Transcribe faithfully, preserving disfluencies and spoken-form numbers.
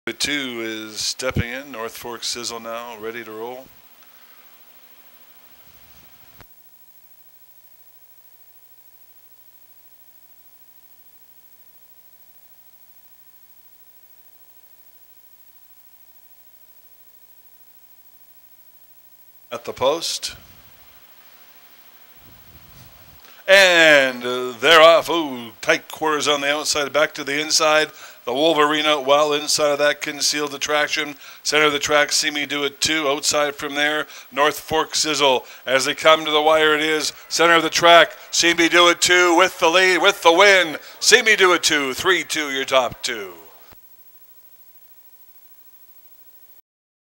Two is stepping in. North Fork Sizzle now, ready to roll. At the post. And uh, they're off. Ooh, tight quarters on the outside, back to the inside. The Wolverina well inside of that concealed attraction. Center of the track, See Me Do It Too. Outside from there, North Fork Sizzle. As they come to the wire, it is center of the track. See Me Do It Too with the lead, with the win. See Me Do It Too. three two, your top two.